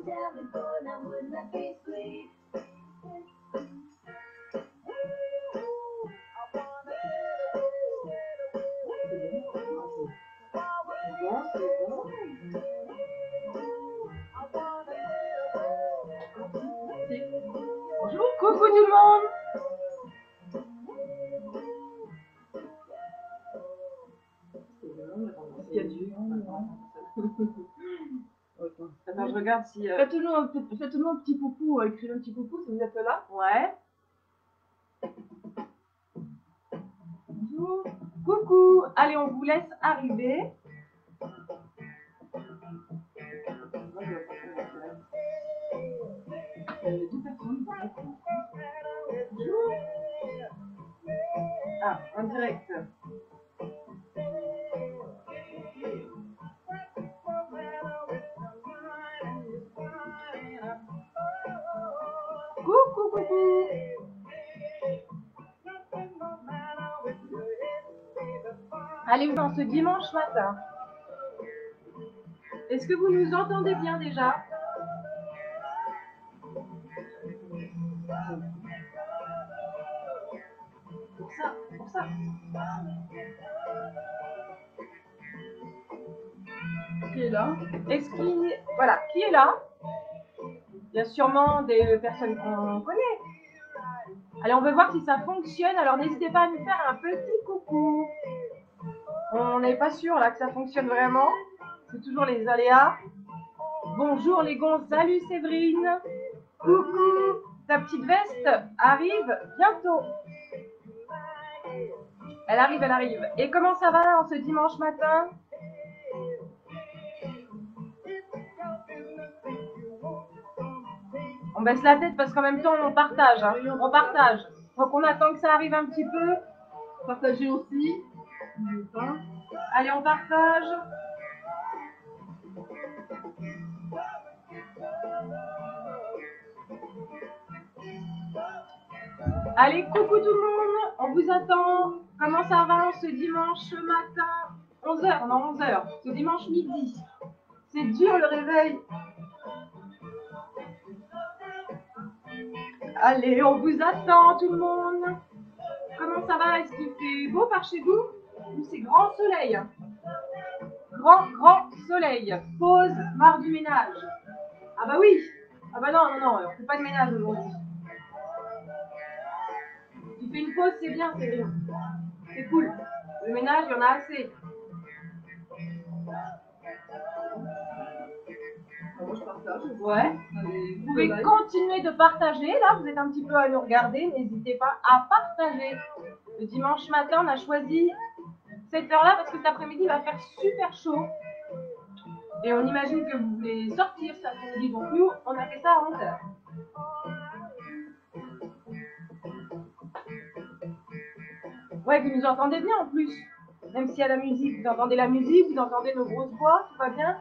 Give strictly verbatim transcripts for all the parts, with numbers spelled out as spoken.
Bonjour, coucou tout le monde. Il y a du... Attends, je regarde si... Euh... Faites-nous un, faites un petit coucou, euh, écrivez un petit coucou si vous êtes là. Ouais. Bonjour. Coucou. Allez, on vous laisse arriver. Bonjour. Ah, en direct. Coucou, coucou. Allez, dans ce dimanche matin. Est-ce que vous nous entendez bien déjà? Pour ça, pour ça. Qui est là? Est-ce qu'il... Voilà, qui est là? Il y a sûrement des personnes qu'on connaît. Allez, on veut voir si ça fonctionne. Alors, n'hésitez pas à nous faire un petit coucou. On n'est pas sûr là que ça fonctionne vraiment. C'est toujours les aléas. Bonjour les gonzes. Salut Séverine. Coucou. Ta petite veste arrive bientôt. Elle arrive, elle arrive. Et comment ça va en ce dimanche matin? On baisse la tête parce qu'en même temps on partage. Hein. On partage. Donc on attend que ça arrive un petit peu. Partagez aussi. Allez, on partage. Allez, coucou tout le monde. On vous attend. Comment ça va ce dimanche matin? onze heures, non onze heures. Ce dimanche midi. C'est dur le réveil. Allez, on vous attend tout le monde. Comment ça va? Est-ce qu'il fait beau par chez vous? Ou c'est grand soleil? Grand, grand soleil. Pause, marre du ménage. Ah bah oui. Ah bah non, non, non, on fait pas de ménage aujourd'hui. Tu fais une pause, c'est bien, c'est bien. C'est cool. Le ménage, il y en a assez. Moi, je partage. Ouais. Allez, vous pouvez continuer de partager. Là, vous êtes un petit peu à nous regarder. N'hésitez pas à partager. Le dimanche matin, on a choisi cette heure-là parce que cet après-midi va faire super chaud. Et on imagine que vous voulez sortir cet après-midi. Donc nous, on a fait ça à onze heures. Ouais, vous nous entendez bien en plus. Même s'il y a la musique, vous entendez la musique, vous entendez nos grosses voix, tout va bien.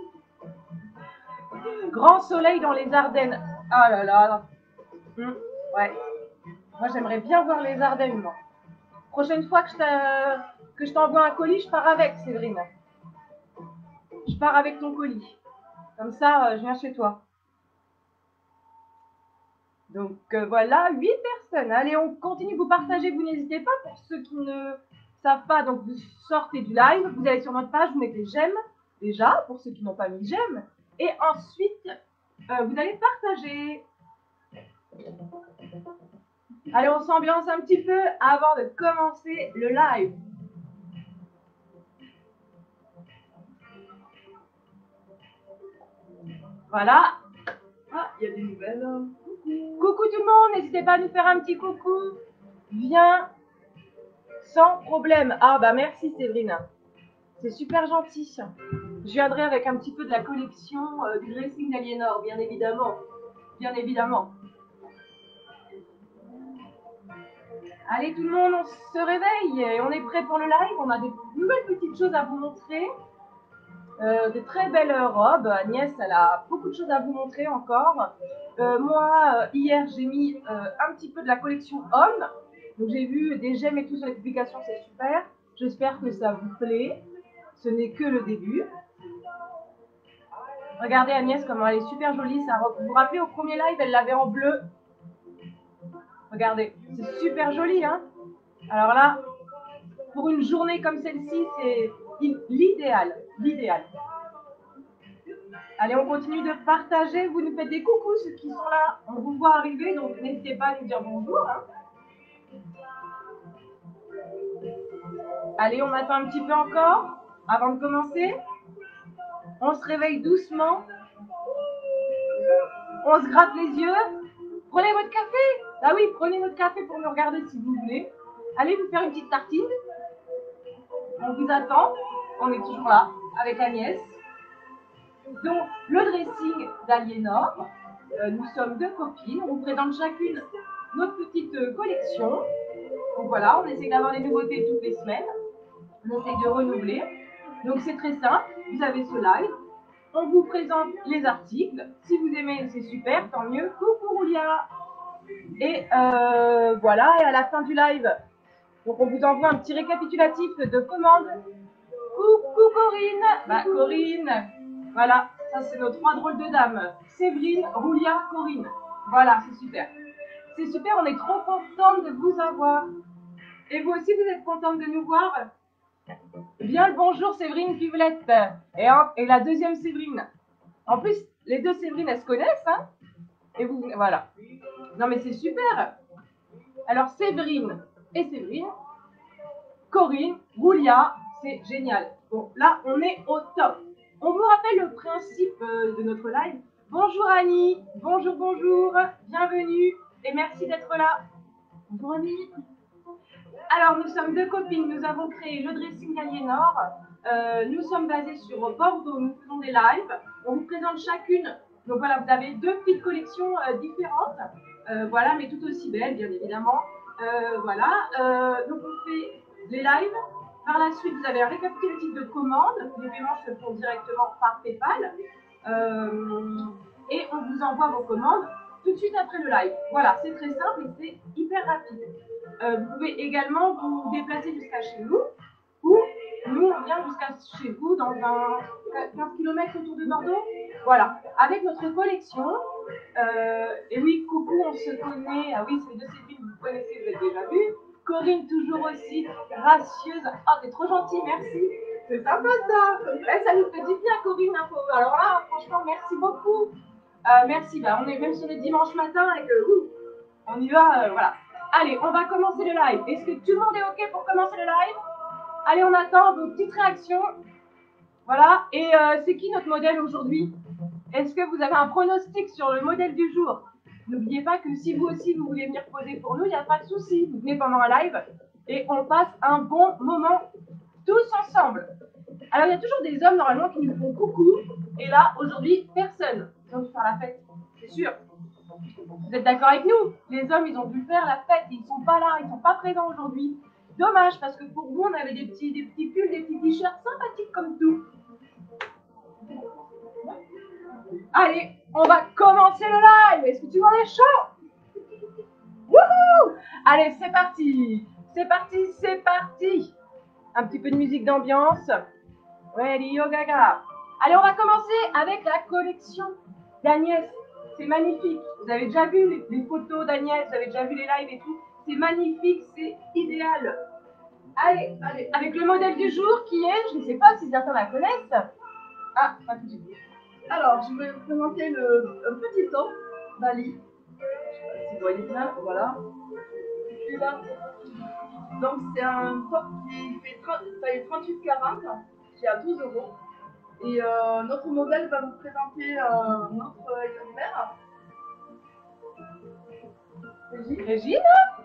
Grand soleil dans les Ardennes. Ah là là. Mmh, ouais. Moi, j'aimerais bien voir les Ardennes, moi. Prochaine fois que je t'envoie un colis, je pars avec, Séverine. Je pars avec ton colis. Comme ça, euh, je viens chez toi. Donc euh, voilà, huit personnes. Allez, on continue, vous partagez, vous n'hésitez pas. Pour ceux qui ne savent pas, donc vous sortez du live, vous allez sur notre page, vous mettez j'aime déjà, pour ceux qui n'ont pas mis j'aime. Et ensuite, euh, vous allez partager. Allez, on s'ambiance un petit peu avant de commencer le live. Voilà. Ah, il y a des nouvelles. Coucou. Coucou tout le monde, n'hésitez pas à nous faire un petit coucou. Viens sans problème. Ah bah merci Séverine. C'est super gentil. Je viendrai avec un petit peu de la collection euh, du dressing d'Aliénor, bien évidemment. Bien évidemment. Allez tout le monde, on se réveille et on est prêt pour le live. On a des nouvelles petites choses à vous montrer. Euh, de très belles robes. Agnès, elle a beaucoup de choses à vous montrer encore. Euh, moi, euh, hier, j'ai mis euh, un petit peu de la collection homme. Donc, j'ai vu des j'aime et tout sur les publications, c'est super. J'espère que ça vous plaît. Ce n'est que le début. Regardez Agnès comment elle est super jolie. Ça, vous vous rappelez au premier live, elle l'avait en bleu. Regardez, c'est super joli, hein. Alors là, pour une journée comme celle-ci, c'est l'idéal, l'idéal. Allez, on continue de partager. Vous nous faites des coucous, ceux qui sont là. On vous voit arriver, donc n'hésitez pas à nous dire bonjour. Hein. Allez, on attend un petit peu encore avant de commencer. On se réveille doucement. On se gratte les yeux. Prenez votre café. Ah oui, prenez votre café pour nous regarder si vous voulez. Allez vous faire une petite tartine. On vous attend. On est toujours là avec Agnès. Donc, le dressing d'Aliénor. Euh, nous sommes deux copines. On vous présente chacune notre petite euh, collection. Donc voilà, on essaie d'avoir des nouveautés toutes les semaines. On essaie de renouveler. Donc c'est très simple. Vous avez ce live. On vous présente les articles. Si vous aimez, c'est super, tant mieux. Coucou Roulia. Et euh, voilà, et à la fin du live, donc on vous envoie un petit récapitulatif de commandes. Coucou Corinne. Bah, Corinne. Voilà, ça c'est nos trois drôles de dames. Séverine, Roulia, Corinne. Voilà, c'est super. C'est super, on est trop contente de vous avoir. Et vous aussi, vous êtes contente de nous voir? Bien le bonjour Séverine Pivlette. Et, et la deuxième Séverine. En plus, les deux Séverine, elles se connaissent, hein? Et vous, voilà. Non mais c'est super. Alors Séverine et Séverine, Corinne, Roulia, c'est génial. Bon, là, on est au top. On vous rappelle le principe de notre live. Bonjour Annie, bonjour, bonjour, bienvenue et merci d'être là. Bonjour Annie. Alors, nous sommes deux copines, nous avons créé le dressing Aliénor. Euh, nous sommes basés sur Bordeaux, nous faisons des lives. On vous présente chacune. Donc voilà, vous avez deux petites collections euh, différentes. Euh, voilà, mais tout aussi belles, bien évidemment. Euh, voilà, euh, donc on fait des lives. Par la suite, vous avez un récapitulatif de commandes. Les paiements se font directement par PayPal. Euh, et on vous envoie vos commandes tout de suite après le live. Voilà, c'est très simple et c'est hyper rapide. Euh, vous pouvez également vous déplacer jusqu'à chez nous ou nous on vient jusqu'à chez vous dans un quinze kilomètres autour de Bordeaux. Voilà, avec notre collection. Euh, et oui, coucou, on se connaît. Ah oui, c'est les deux Céline, vous connaissez, vous avez déjà vu. Corinne, toujours aussi gracieuse. Oh, t'es trop gentille, merci. C'est sympa ça. Eh, ça nous fait du bien, Corinne. Hein, faut... Alors là, franchement, merci beaucoup. Euh, merci. Bah, on est même sur le dimanche matin et que ouh, on y va. Euh, voilà. Allez, on va commencer le live. Est-ce que tout le monde est OK pour commencer le live? Allez, on attend vos petites réactions. Voilà. Et euh, c'est qui notre modèle aujourd'hui? Est-ce que vous avez un pronostic sur le modèle du jour? N'oubliez pas que si vous aussi vous voulez venir poser pour nous, il n'y a pas de souci. Vous venez pendant un live et on passe un bon moment tous ensemble. Alors, il y a toujours des hommes normalement qui nous font coucou. Et là, aujourd'hui, personne. Ils ont dû faire la fête, c'est sûr. Vous êtes d'accord avec nous? Les hommes, ils ont dû faire la fête. Ils ne sont pas là, ils ne sont pas présents aujourd'hui. Dommage, parce que pour vous, on avait des petits, des petits pulls, des petits t-shirts sympathiques comme tout. Allez, on va commencer le live. Est-ce que tu m'en es chaud? Wouhou! Allez, c'est parti. C'est parti, c'est parti. Un petit peu de musique d'ambiance. Ready, yo gaga. Allez, on va commencer avec la collection d'Agnès. C'est magnifique. Vous avez déjà vu les, les photos d'Agnès, vous avez déjà vu les lives et tout. C'est magnifique, c'est idéal. Allez, allez, avec le modèle du jour qui est, je ne sais pas si certains la connaissent. Ah, pas tout de suite. Alors, je vais vous présenter le un petit top Bali. Je sais pas si vous voyez bien, voilà. Et là, donc c'est un top qui fait taille trente-huit quarante, qui est à douze euros. Et euh, notre modèle va vous présenter euh, notre exemplaire. Régine. Régine.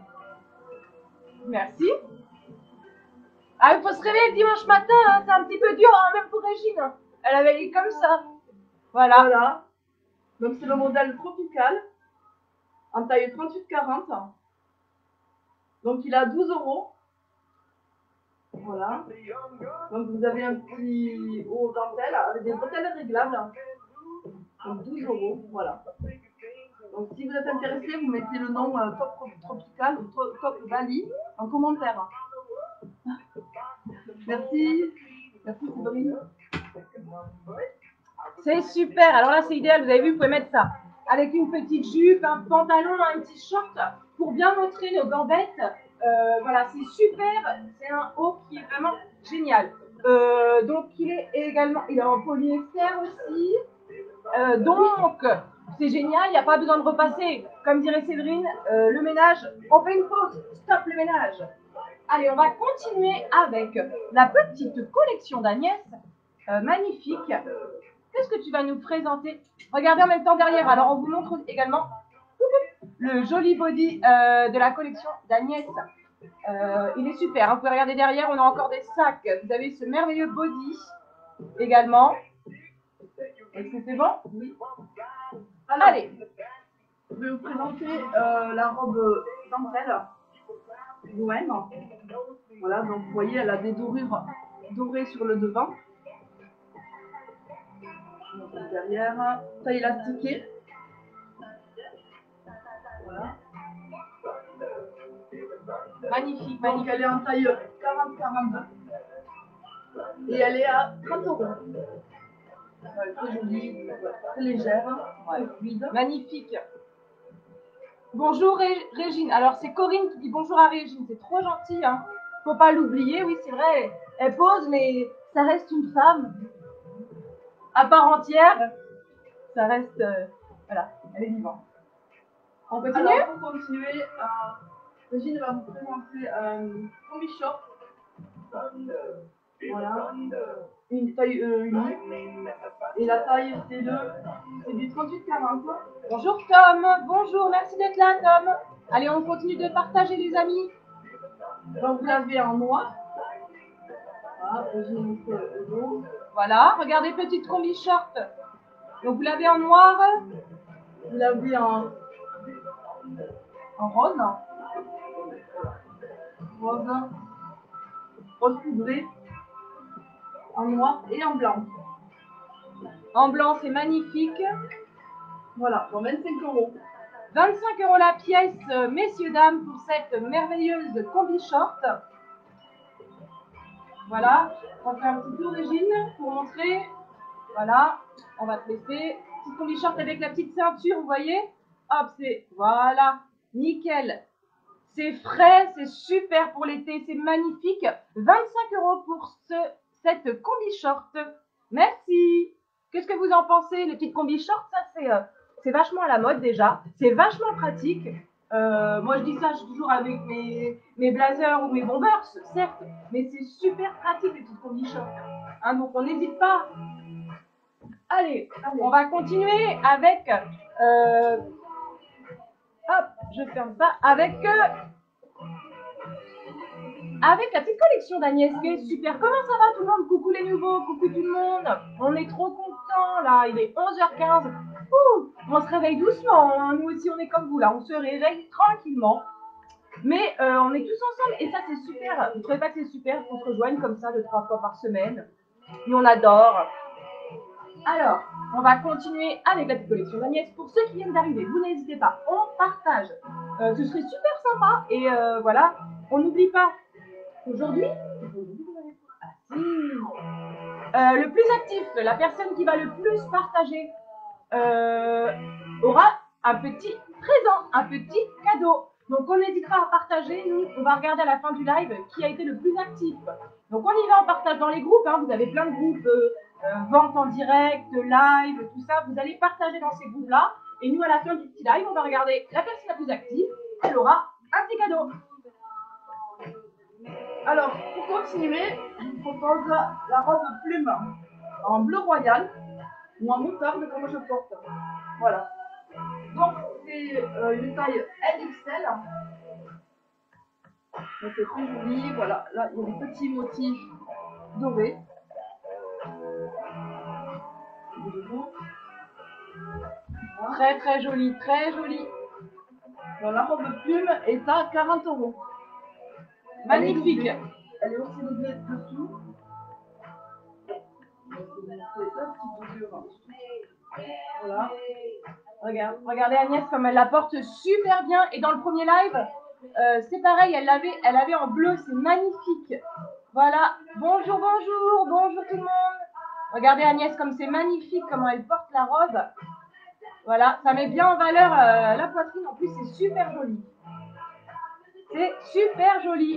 Merci. Ah, il faut se réveiller le dimanche matin, hein, c'est un petit peu dur, hein, même pour Régine. Elle avait dit comme ça. Voilà. Voilà. Donc c'est le modèle tropical, en taille trente-huit quarante. Donc il a douze euros. Voilà. Donc vous avez un petit haut dentelle avec des bretelles réglables. Donc douze euros. Voilà. Donc si vous êtes intéressé, vous mettez le nom euh, Top Tropical ou Top Bali en commentaire. Merci. Merci Séverine. C'est super. Alors là, c'est idéal. Vous avez vu, vous pouvez mettre ça avec une petite jupe, un pantalon, un petit short pour bien montrer nos gambettes. Euh, voilà, c'est super. C'est un haut qui est vraiment génial. Euh, donc, il est également, il est en polyester aussi. Euh, donc, c'est génial. Il n'y a pas besoin de repasser. Comme dirait Séverine, euh, le ménage, on fait une pause. Stop le ménage. Allez, on va continuer avec la petite collection d'Agnès. Euh, magnifique. Qu'est-ce que tu vas nous présenter? Regardez en même temps derrière. Alors, on vous montre également le joli body euh, de la collection d'Agnès. Euh, il est super. Hein. Vous pouvez regarder derrière. On a encore des sacs. Vous avez ce merveilleux body également. Est-ce que c'est bon? Oui. Alors, allez. Je vais vous présenter euh, la robe dentelle Rouen. Voilà, donc vous voyez, elle a des dorures dorées sur le devant. Derrière, taille élastiquée. Voilà. Magnifique, magnifique. Donc elle est en taille quarante quarante-deux. Et elle est à trente euros. Ouais, très jolie, très légère, ouais, fluide. Magnifique. Bonjour Ré Régine. Alors c'est Corinne qui dit bonjour à Régine. C'est trop gentil. Hein. Faut pas l'oublier. Oui, c'est vrai. Elle pose, mais ça reste une femme à part entière. Ça reste, euh, voilà, elle est vivante. On continue? Alors pour continuer, euh, Régine va vous présenter un euh, combi short. Voilà, une taille euh, unie. Et la taille, c'est le, c'est du trente-huit quarante. Bonjour Tom, bonjour, merci d'être là Tom. Allez, on continue de partager les amis. Donc vous l'avez en noir. Voilà, je montre le dos. Voilà, regardez, petite combi short. Donc vous l'avez en noir. Vous l'avez en, en rose. Rose. Rose poudré. En noir et en blanc. En blanc, c'est magnifique. Voilà, pour vingt-cinq euros. vingt-cinq euros la pièce, messieurs, dames, pour cette merveilleuse combi short. Voilà, on va faire un petit tour Régine pour montrer. Voilà, on va te laisser. Petite combi short avec la petite ceinture, vous voyez. Hop, c'est, voilà, nickel. C'est frais, c'est super pour l'été, c'est magnifique. vingt-cinq euros pour ce, cette combi short. Merci. Qu'est-ce que vous en pensez? Les petites combi short, ça c'est euh, c'est vachement à la mode déjà. C'est vachement pratique. Euh, moi je dis ça, je suis toujours avec mes, mes blazers ou mes bombers, certes, mais c'est super pratique les petites combi short. Hein, donc on n'hésite pas. Allez, Allez, on va continuer avec. Euh, hop, je ferme ça avec. Euh, Avec la petite collection d'Agnès qui est super. Comment ça va tout le monde? Coucou les nouveaux, coucou tout le monde. On est trop contents là, il est onze heures quinze. Ouh, on se réveille doucement, hein. Nous aussi on est comme vous là, on se réveille tranquillement. Mais euh, on est tous ensemble et ça c'est super. Vous ne trouvez pas que c'est super qu'on se rejoigne comme ça deux, trois fois par semaine? Nous on adore. Alors, on va continuer avec la petite collection d'Agnès. Pour ceux qui viennent d'arriver, vous n'hésitez pas, on partage. Euh, ce serait super sympa et euh, voilà, on n'oublie pas. Aujourd'hui, ah, si. euh, le plus actif, la personne qui va le plus partager, euh, aura un petit présent, un petit cadeau. Donc on n'hésitera à partager. Nous, on va regarder à la fin du live qui a été le plus actif. Donc on y va, on partage dans les groupes. Hein. Vous avez plein de groupes, euh, euh, vente en direct, live, tout ça. Vous allez partager dans ces groupes-là. Et nous, à la fin du petit live, on va regarder la personne la plus active. Elle aura un petit cadeau. Alors, pour continuer, je vous propose la robe plume en bleu royal ou en moutarde comme je porte. Voilà. Donc, c'est euh, une taille L X L. Donc, c'est très joli. Voilà, là, il y a des petits motifs dorés. Très, très joli, très joli. Alors, la robe plume est à quarante euros. Magnifique. Elle est aussi doublée dessous. Voilà. Regarde, regardez Agnès comme elle la porte super bien. Et dans le premier live, euh, c'est pareil, elle l'avait, elle avait en bleu, c'est magnifique. Voilà. Bonjour, bonjour, bonjour tout le monde. Regardez Agnès comme c'est magnifique, comment elle porte la robe. Voilà, ça met bien en valeur euh, la poitrine. En plus, c'est super joli. C'est super joli.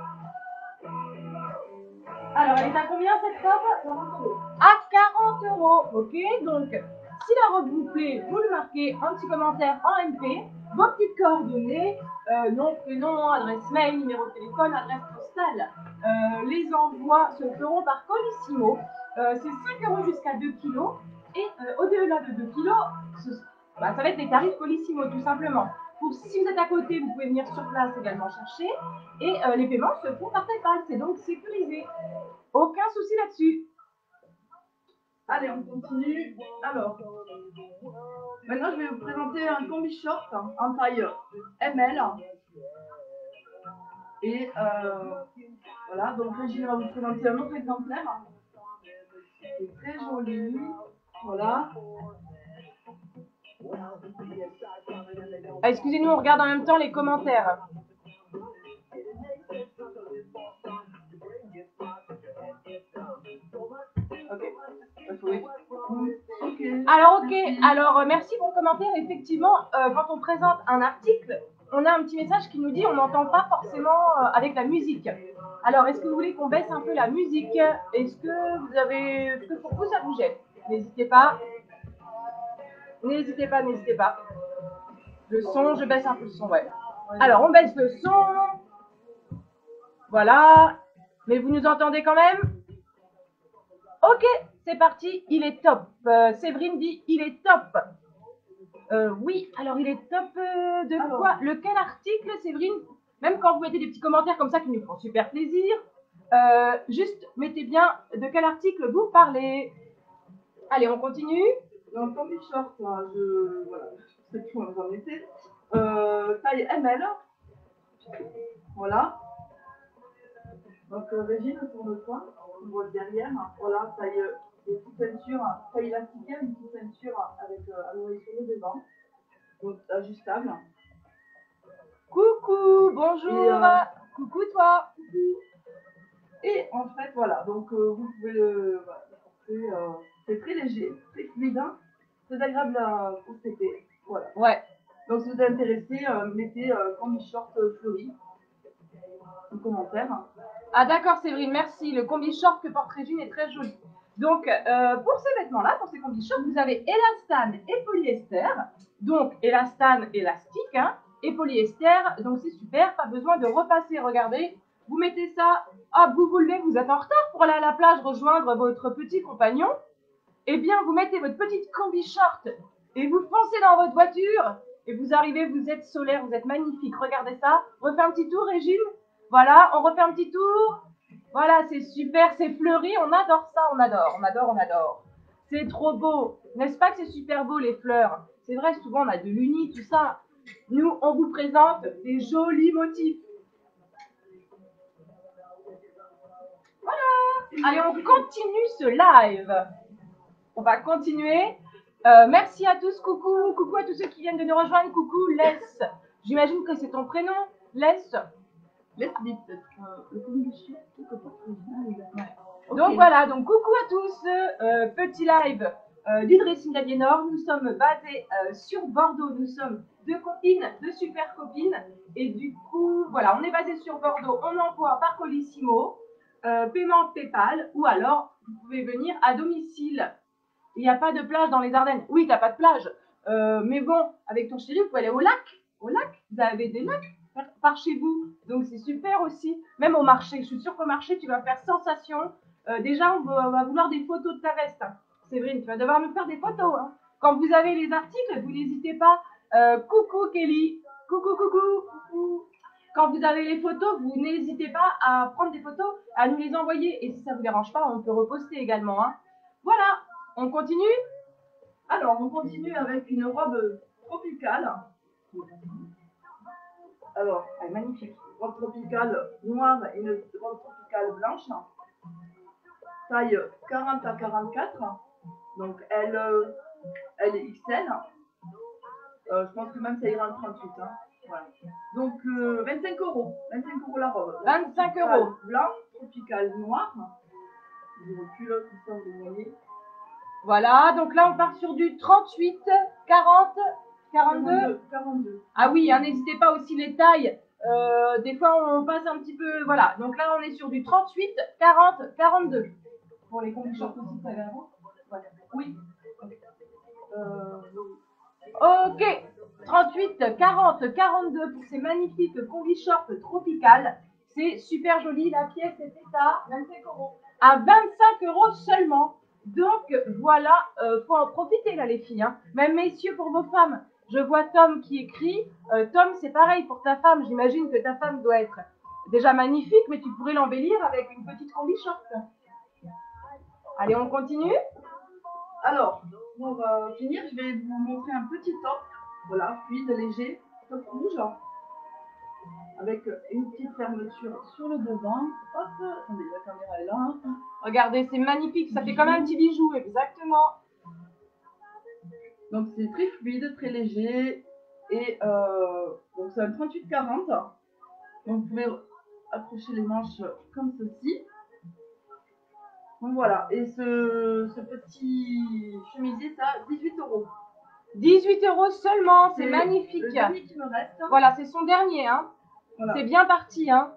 Alors, elle est à combien cette robe? À quarante euros. Ok, donc si la robe vous plaît, vous le marquez un petit commentaire en M P, vos petites coordonnées, euh, nom, prénom, adresse mail, numéro de téléphone, adresse postale. Euh, les envois se feront par Colissimo. Euh, c'est cinq euros jusqu'à deux kilos. Et euh, au-delà de deux kilos, ce, bah, ça va être des tarifs Colissimo tout simplement. Pour, si vous êtes à côté, vous pouvez venir sur place également chercher. Et euh, les paiements se font par PayPal, c'est donc sécurisé. Aucun souci là-dessus. Allez, on continue. Alors, maintenant je vais vous présenter un combi short en taille M L. Et euh, voilà, donc Régine va vous présenter un autre exemplaire. C'est très joli. Voilà. Ah, excusez-nous, on regarde en même temps les commentaires. Ok. Okay. Alors, ok. Alors, euh, merci pour le commentaire. Effectivement, euh, quand on présente un article, on a un petit message qui nous dit on n'entend pas forcément euh, avec la musique. Alors, est-ce que vous voulez qu'on baisse un peu la musique? Est-ce que vous avez... Est-ce que pour vous, ça vous gêne? N'hésitez pas. N'hésitez pas, n'hésitez pas. Le son, je baisse un peu le son, ouais. Alors, on baisse le son. Voilà. Mais vous nous entendez quand même? Ok, c'est parti. Il est top. Euh, Séverine dit il est top. Euh, oui, alors il est top euh, de alors. Quoi? Lequel article, Séverine? Même quand vous mettez des petits commentaires comme ça qui nous font super plaisir, euh, juste mettez bien de quel article vous parlez. Allez, on continue. Dans le combi short, je voilà, je sais plus où on en était. Euh, taille M L. Voilà. Donc euh, Régine, tourne-toi. On voit le derrière. Voilà, taille une petite ceinture, taille élastique, une petite ceinture avec euh, un oreiller sur le devant. Donc ajustable. Coucou, bonjour. Et, euh, coucou toi. Coucou. Et en fait, voilà, donc euh, vous pouvez le. Voilà, c'est euh, très léger, très fluide, hein, très agréable à constater. Voilà. Ouais. Donc si vous êtes intéressé, euh, mettez euh, combi short euh, fleuri en commentaire. Ah d'accord Séverine, merci. Le combi short que porte Régine est très joli. Donc euh, pour ces vêtements-là, pour ces combi shorts, vous avez élastane et polyester. Donc élastane, élastique, hein, et polyester, donc c'est super, pas besoin de repasser. Regardez, vous mettez ça, hop, vous vous levez, vous êtes en retard pour aller à la plage rejoindre votre petit compagnon. Eh bien, vous mettez votre petite combi short et vous foncez dans votre voiture et vous arrivez, vous êtes solaire, vous êtes magnifique. Regardez ça. Refais un petit tour, Régine. Voilà, on refait un petit tour. Voilà, c'est super, c'est fleuri. On adore ça, on adore, on adore, on adore. C'est trop beau. N'est-ce pas que c'est super beau, les fleurs? C'est vrai, souvent, on a de l'uni, tout ça. Nous, on vous présente des jolis motifs. Voilà. Allez, on continue ce live. On va continuer. Euh, merci à tous, coucou, coucou à tous ceux qui viennent de nous rejoindre, coucou Les. J'imagine que c'est ton prénom, Les. Les peut-être. Le communication, Donc voilà, donc coucou à tous, euh, petit live euh, du dressing d'Aliénor. Nous sommes basés euh, sur Bordeaux, nous sommes deux copines, deux super copines. Et du coup, voilà, on est basé sur Bordeaux, on envoie par Colissimo, euh, paiement PayPal, ou alors vous pouvez venir à domicile. Il n'y a pas de plage dans les Ardennes. Oui, tu n'as pas de plage. Euh, mais bon, avec ton chéri, vous pouvez aller au lac. Au lac, vous avez des lacs par, par chez vous. Donc, c'est super aussi. Même au marché. Je suis sûre qu'au marché, tu vas faire sensation. Euh, déjà, on va, on va vouloir des photos de ta veste. Séverine, tu vas devoir nous faire des photos. Hein. Quand vous avez les articles, vous n'hésitez pas. Euh, coucou Kelly. Coucou, coucou, coucou. Quand vous avez les photos, vous n'hésitez pas à prendre des photos, à nous les envoyer. Et si ça ne vous dérange pas, on peut reposter également. Hein. Voilà. On continue? Alors, on continue avec une robe tropicale. Alors, elle est magnifique. Robe tropicale noire et une robe tropicale blanche. Taille quarante à quarante-quatre. Donc, elle, elle est X L. Euh, je pense que même ça ira en trente-huit. Hein. Voilà. Donc, euh, vingt-cinq euros. vingt-cinq euros la robe. vingt-cinq euros. Blanc, tropicale noire. Je recule, comme ça vous voyez. Voilà, donc là, on part sur du trente-huit, quarante, quarante-deux. quarante-deux. Ah oui, hein, n'hésitez pas aussi les tailles. Euh, des fois, on passe un petit peu. Voilà, donc là, on est sur du trente-huit, quarante, quarante-deux. Pour les combi shorts aussi, ça va avant. Ouais. Oui. Euh, Ok, trente-huit, quarante, quarante-deux pour ces magnifiques combi shorts tropicales. C'est super joli. La pièce était à vingt-cinq euros. À vingt-cinq euros seulement. Donc voilà, euh, faut en profiter là les filles. Hein. Même messieurs pour vos femmes. Je vois Tom qui écrit. Euh, Tom, c'est pareil pour ta femme. J'imagine que ta femme doit être déjà magnifique, mais tu pourrais l'embellir avec une petite combi short. Allez, on continue. Alors, on va finir. Je vais vous montrer un petit top. Voilà, fluide, léger, top rouge. Avec une petite fermeture sur le devant. Hop, attendez, la caméra est là. Regardez, c'est magnifique. Ça fait comme un petit bijou, exactement. Donc c'est très fluide, très léger. Et euh, donc c'est un trente-huit quarante. Donc vous pouvez accrocher les manches comme ceci. Donc voilà. Et ce, ce petit chemisier, ça dix-huit euros. dix-huit euros seulement, c'est magnifique. Le dernier qui me reste. Voilà, c'est son dernier. Hein. Voilà. C'est bien parti. Hein.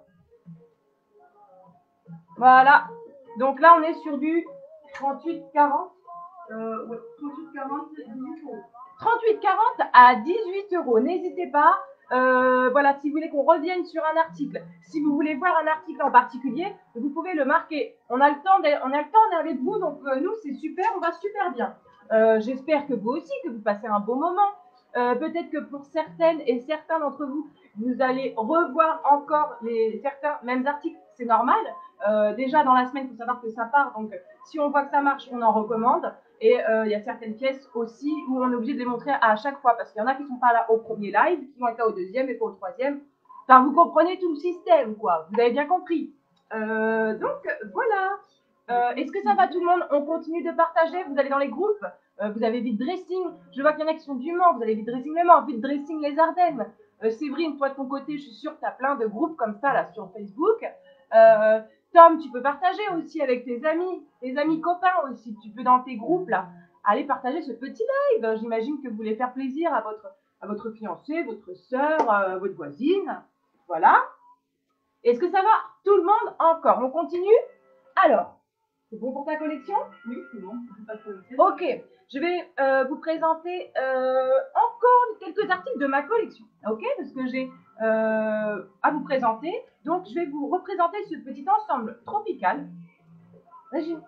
Voilà. Donc là, on est sur du trente-huit quarante. Euh, ouais, trente-huit quarante, dix-huit euros. trente-huit quarante à dix-huit euros. N'hésitez pas. Euh, voilà, si vous voulez qu'on revienne sur un article, si vous voulez voir un article en particulier, vous pouvez le marquer. On a le temps, on a le temps, on est avec vous, donc euh, nous c'est super, on va super bien. Euh, J'espère que vous aussi, que vous passez un bon moment. Euh, Peut-être que pour certaines et certains d'entre vous, vous allez revoir encore les certains mêmes articles. C'est normal. Euh, déjà dans la semaine, il faut savoir que ça part, donc si on voit que ça marche, on en recommande. Et euh, il y a certaines pièces aussi où on est obligé de les montrer à chaque fois parce qu'il y en a qui ne sont pas là au premier live, qui vont être là au deuxième et pas au troisième. Enfin, vous comprenez tout le système, quoi. Vous avez bien compris. Euh, donc, voilà. Euh, Est-ce que ça va tout le monde? On continue de partager. Vous allez dans les groupes. Euh, vous avez vite dressing. Je vois qu'il y en a qui sont du Mans. Vous avez vite dressing le Mans, vite dressing les Ardennes. Euh, Séverine, toi de ton côté, je suis sûre que tu as plein de groupes comme ça là sur Facebook. Euh, Tom, tu peux partager aussi avec tes amis, tes amis copains aussi. Tu peux dans tes groupes là, aller partager ce petit live. J'imagine que vous voulez faire plaisir à votre, à votre fiancé, votre sœur, euh, votre voisine. Voilà. Est-ce que ça va tout le monde encore? On continue? Alors, c'est bon pour ta collection? Oui, c'est bon. Ok, je vais euh, vous présenter euh, encore quelques articles de ma collection. Ok, parce que j'ai euh, à vous présenter. Donc, je vais vous représenter ce petit ensemble tropical. Régine.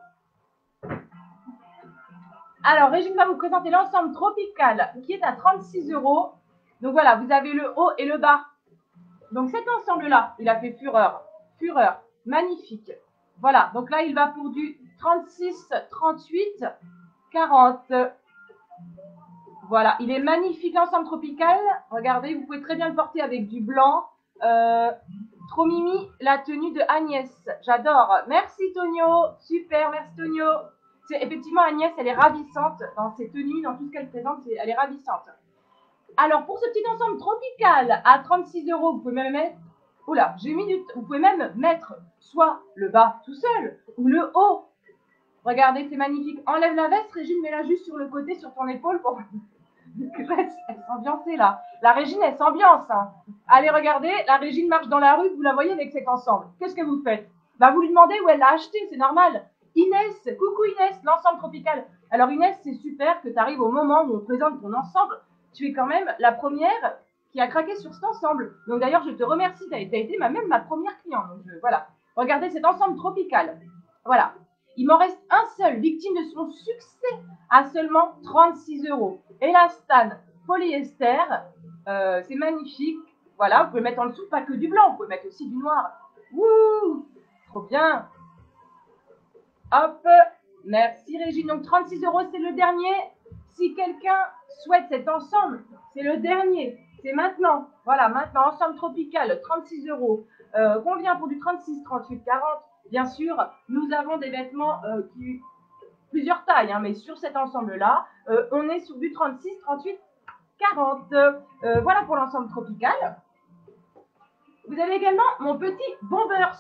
Alors, Régine va vous présenter l'ensemble tropical qui est à trente-six euros. Donc voilà, vous avez le haut et le bas. Donc cet ensemble-là, il a fait fureur. Fureur, magnifique. Voilà, donc là, il va pour du trente-six, trente-huit, quarante. Voilà, il est magnifique l'ensemble tropical. Regardez, vous pouvez très bien le porter avec du blanc. Euh, trop mimi, la tenue de Agnès. J'adore. Merci Tonio. Super, merci Tonio. Effectivement, Agnès, elle est ravissante dans ses tenues, dans tout ce qu'elle présente, elle est ravissante. Alors, pour ce petit ensemble tropical à trente-six euros, vous pouvez même mettre, oula, j'ai mis du, vous pouvez même mettre soit le bas tout seul ou le haut. Regardez, c'est magnifique. Enlève la veste, Régine, mets-la juste sur le côté, sur ton épaule pour elle s'ambiancer là. La Régine, elle s'ambiance. Hein. Allez, regardez, la Régine marche dans la rue, vous la voyez avec cet ensemble. Qu'est-ce que vous faites? Bah, vous lui demandez où elle l'a acheté, c'est normal. Inès, coucou Inès, l'ensemble tropical. Alors Inès, c'est super que tu arrives au moment où on présente ton ensemble. Tu es quand même la première qui a craqué sur cet ensemble. Donc d'ailleurs, je te remercie, tu as été ma, même ma première cliente. Donc je, voilà, regardez cet ensemble tropical. Voilà. Il m'en reste un seul, victime de son succès, à seulement trente-six euros. Elastane polyester, euh, c'est magnifique. Voilà, vous pouvez mettre en dessous pas que du blanc, vous pouvez mettre aussi du noir. Wouh, trop bien. Hop, merci Régine. Donc trente-six euros, c'est le dernier. Si quelqu'un souhaite cet ensemble, c'est le dernier. C'est maintenant. Voilà, maintenant, ensemble tropical, trente-six euros. Euh, combien pour du trente-six, trente-huit, quarante? Bien sûr, nous avons des vêtements euh, qui plusieurs tailles, hein, mais sur cet ensemble-là, euh, on est sur du trente-six, trente-huit, quarante. Euh, voilà pour l'ensemble tropical. Vous avez également mon petit Bombers.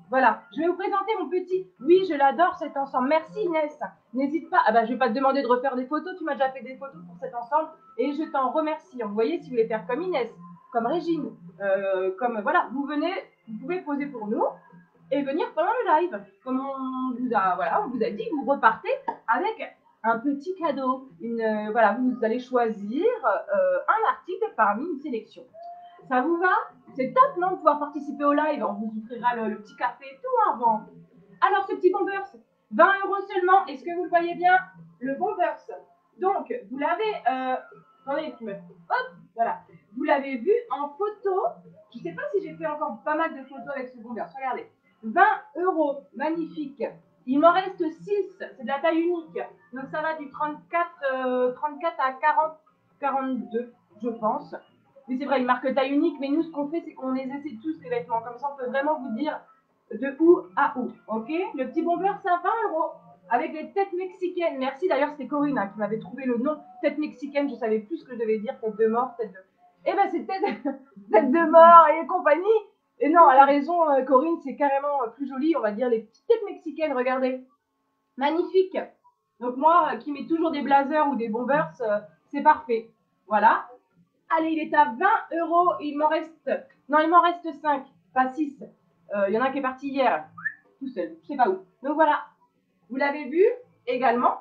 Voilà, je vais vous présenter mon petit. Oui, je l'adore cet ensemble. Merci Inès. N'hésite pas. Ah bah, je vais pas te demander de refaire des photos. Tu m'as déjà fait des photos pour cet ensemble et je t'en remercie. Vous voyez, si vous voulez faire comme Inès, comme Régine, euh, comme voilà, vous venez, vous pouvez poser pour nous et venir pendant le live. Comme on vous a, voilà, on vous a dit, vous repartez avec un petit cadeau. Une, euh, voilà, vous allez choisir euh, un article parmi une sélection. Ça vous va? C'est top, non, de pouvoir participer au live. On vous offrira le, le petit café et tout hein, avant. Alors, ce petit bombers, vingt euros seulement. Est-ce que vous le voyez bien? Le bombers. Donc, vous l'avez... Euh, attendez, tu me... Hop, voilà. Vous l'avez vu en photo. Je ne sais pas si j'ai fait encore pas mal de photos avec ce bombers. Regardez. vingt euros. Magnifique. Il m'en reste six. C'est de la taille unique. Donc, ça va du trente-quatre, euh, trente-quatre à quarante, quarante-deux, je pense. Mais c'est vrai, il marque taille unique, mais nous, ce qu'on fait, c'est qu'on les essaie tous, les vêtements. Comme ça, on peut vraiment vous dire de où à où. Ok? Le petit bomber, c'est à vingt euros. Avec les têtes mexicaines. Merci, d'ailleurs, c'était Corinne hein, qui m'avait trouvé le nom. Tête mexicaine, je savais plus ce que je devais dire. Tête de mort, tête de... Eh ben, c'est tête, tête de mort et compagnie. Et non, elle a raison, Corinne, c'est carrément plus joli. On va dire les petites têtes mexicaines, regardez. Magnifique. Donc moi, qui mets toujours des blazers ou des bombers, c'est parfait. Voilà. Allez, il est à vingt euros. Il m'en reste. Non, il m'en reste cinq, pas six. Euh, il y en a un qui est parti hier, tout seul, je sais pas où. Donc voilà. Vous l'avez vu également,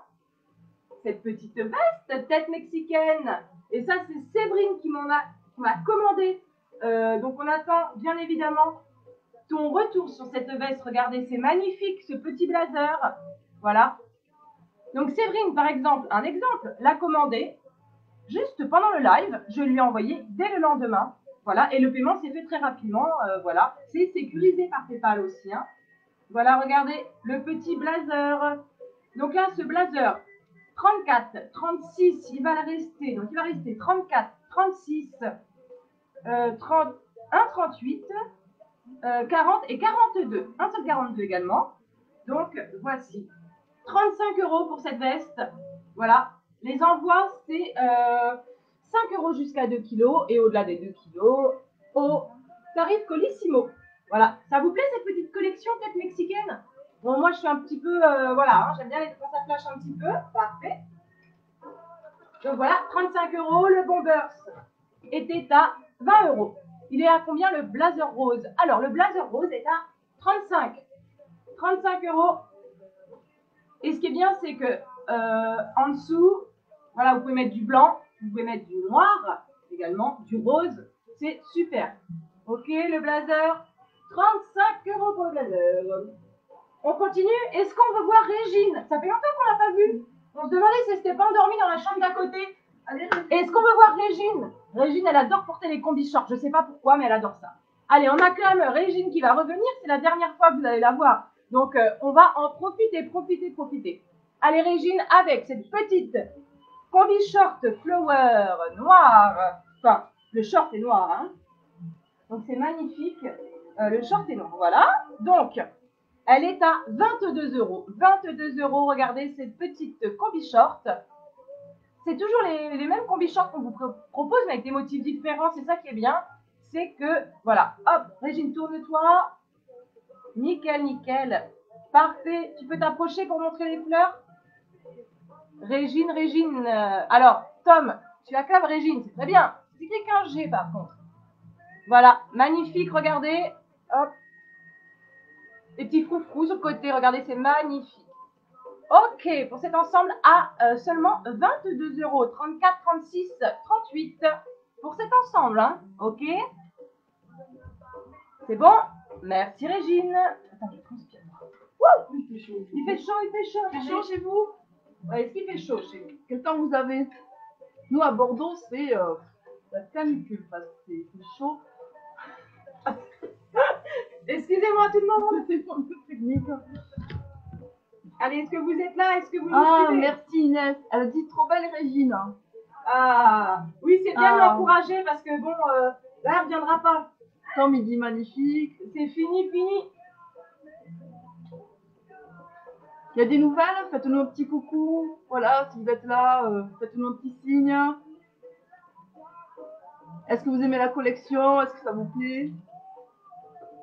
cette petite veste, tête mexicaine. Et ça, c'est Séverine qui m'en a, qui m'a commandé. Euh, donc on attend bien évidemment ton retour sur cette veste. Regardez, c'est magnifique, ce petit blazer. Voilà. Donc Séverine, par exemple, un exemple, l'a commandé. Juste pendant le live, je lui ai envoyé dès le lendemain. Voilà, et le paiement s'est fait très rapidement. Euh, voilà, c'est sécurisé par PayPal aussi. Hein. Voilà, regardez, le petit blazer. Donc là, ce blazer, trente-quatre, trente-six, il va rester. Donc il va rester trente-quatre, trente-six, euh, trente-un, trente-huit, euh, quarante et quarante-deux. Un seul quarante-deux également. Donc voici. trente-cinq euros pour cette veste. Voilà. Les envois, c'est euh, cinq euros jusqu'à deux kilos et au-delà des deux kilos au tarif Colissimo. Voilà. Ça vous plaît cette petite collection tête mexicaine? Bon, moi je suis un petit peu, euh, voilà, hein, j'aime bien les quand ça flash un petit peu. Parfait. Donc voilà, trente-cinq euros. Le bombers était à vingt euros. Il est à combien le blazer rose? Alors, le blazer rose est à trente-cinq. trente-cinq euros. Et ce qui est bien, c'est que euh, en dessous, voilà, vous pouvez mettre du blanc, vous pouvez mettre du noir également, du rose. C'est super. Ok, le blazer, trente-cinq euros pour le blazer. On continue. Est-ce qu'on veut voir Régine? Ça fait longtemps qu'on l'a pas vue. On se demandait si elle s'était pas endormie dans la chambre d'à côté. Est-ce qu'on veut voir Régine? Régine, elle adore porter les combis shorts. Je ne sais pas pourquoi, mais elle adore ça. Allez, on acclame Régine qui va revenir. C'est la dernière fois que vous allez la voir. Donc, euh, on va en profiter, profiter, profiter. Allez, Régine, avec cette petite combi short flower noir. Enfin, le short est noir. Hein. Donc, c'est magnifique. Euh, le short est noir. Voilà. Donc, elle est à vingt-deux euros. vingt-deux euros. Regardez cette petite combi short. C'est toujours les, les mêmes combi shorts qu'on vous propose, mais avec des motifs différents. C'est ça qui est bien. C'est que, voilà. Hop, Régine, tourne-toi. Nickel, nickel. Parfait. Tu peux t'approcher pour montrer les fleurs? Régine, Régine. Euh, alors, Tom, tu acclames Régine. C'est très bien. C'est écrit qu'un G, par contre. Voilà. Magnifique. Regardez. Hop. Les petits froufrous sur le côté. Regardez, c'est magnifique. Ok, pour cet ensemble à euh, seulement vingt-deux euros. trente-quatre, trente-six, trente-huit. Pour cet ensemble, hein. Ok. C'est bon? Merci Régine. Attends, je transpire. Wouh, il fait chaud. Il fait chaud, il fait chaud. Il fait chaud chez vous? Ouais, est-ce qu'il fait chaud chez vous? Quel temps vous avez? Nous, à Bordeaux, c'est euh, la canicule parce que c'est chaud. Excusez-moi tout le monde. C'est un peu technique. Allez, est-ce que vous êtes là? Est-ce que vous Ah, nous suivez? merci Inès. Elle a dit trop belle Régine. Ah, oui, c'est bien Ah. de l'encourager parce que bon, euh, là, elle ne reviendra pas. Tom, il dit magnifique. C'est fini, fini. Il y a des nouvelles? Faites-nous un petit coucou. Voilà, si vous êtes là, euh, faites-nous un petit signe. Est-ce que vous aimez la collection? Est-ce que ça vous plaît?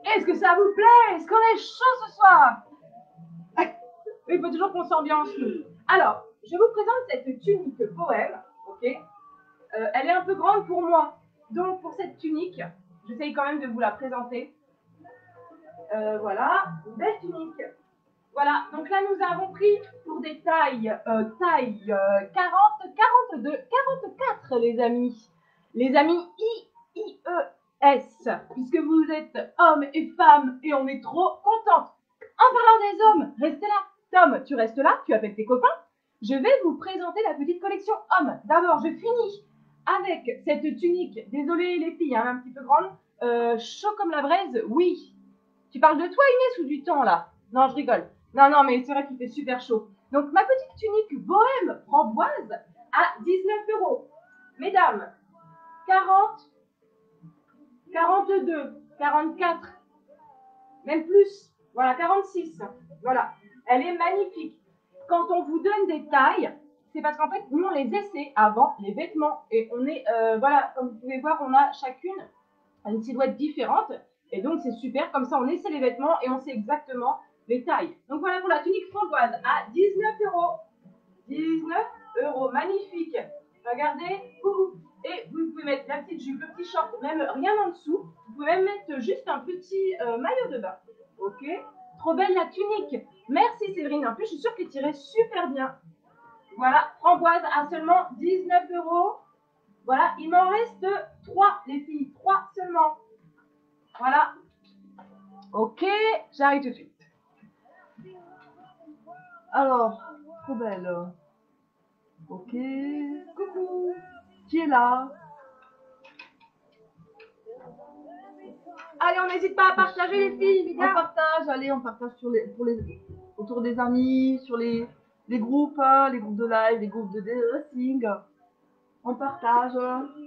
Est-ce que ça vous plaît? Est-ce qu'on est chaud ce soir? Il faut toujours qu'on s'ambiance, nous. Alors, je vous présente cette tunique bohème, ok? Euh, elle est un peu grande pour moi. Donc, pour cette tunique, j'essaye quand même de vous la présenter. Euh, voilà, une belle tunique. Voilà, donc là, nous avons pris pour des tailles, euh, taille euh, quarante, quarante-deux, quarante-quatre, les amis. Les amis I I E S, puisque vous êtes hommes et femmes et on est trop contente. En parlant des hommes, restez là. Tom, tu restes là, tu appelles tes copains. Je vais vous présenter la petite collection hommes. D'abord, je finis avec cette tunique. Désolée les filles, hein, un petit peu grande. Euh, chaud comme la braise, oui. Tu parles de toi Inès ou du temps là? Non, je rigole. Non, non, mais c'est vrai qu'il fait super chaud. Donc, ma petite tunique bohème framboise à dix-neuf euros. Mesdames, quarante, quarante-deux, quarante-quatre, même plus. Voilà, quarante-six. Voilà, elle est magnifique. Quand on vous donne des tailles, c'est parce qu'en fait, nous, on les essaie avant les vêtements. Et on est, euh, voilà, comme vous pouvez voir, on a chacune une silhouette différente. Et donc, c'est super. Comme ça, on essaie les vêtements et on sait exactement les tailles. Donc, voilà pour la tunique framboise à dix-neuf euros. dix-neuf euros. Magnifique. Regardez. Et vous pouvez mettre la petite jupe, le petit short, même rien en dessous. Vous pouvez même mettre juste un petit euh, maillot de bain. Ok. Trop belle la tunique. Merci Séverine. En plus, je suis sûre qu'elle tirait super bien. Voilà. Framboise à seulement dix-neuf euros. Voilà. Il m'en reste trois, les filles. trois seulement. Voilà. Ok, j'arrive tout de suite. Alors, trop belle. Ok. Coucou. Qui est là? Allez, on n'hésite pas à partager les filles, les gars. On partage, allez, on partage sur les, pour les, autour des amis, sur les, les groupes, hein, les groupes de live, les groupes de dressing. On partage.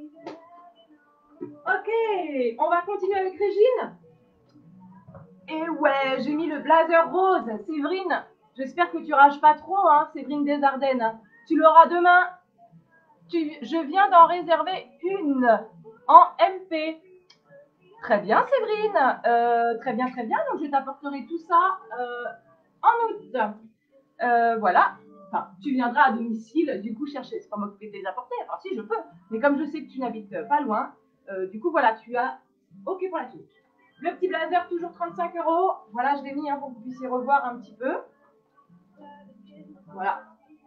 Ok, on va continuer avec Régine. Et ouais, j'ai mis le blazer rose. Séverine, j'espère que tu rages pas trop, hein, Séverine des Ardennes. Tu l'auras demain. Tu, je viens d'en réserver une en M P. Très bien, Séverine. Euh, très bien, très bien. Donc, je t'apporterai tout ça euh, en août. Euh, voilà. Enfin, tu viendras à domicile, du coup, chercher. C'est pas moi qui vais te les apporter. Enfin, si, je peux. Mais comme je sais que tu n'habites pas loin, euh, du coup, voilà, tu as OK pour la tunique. Le petit blazer, toujours trente-cinq euros. Voilà, je l'ai mis hein, pour que vous puissiez revoir un petit peu. Voilà.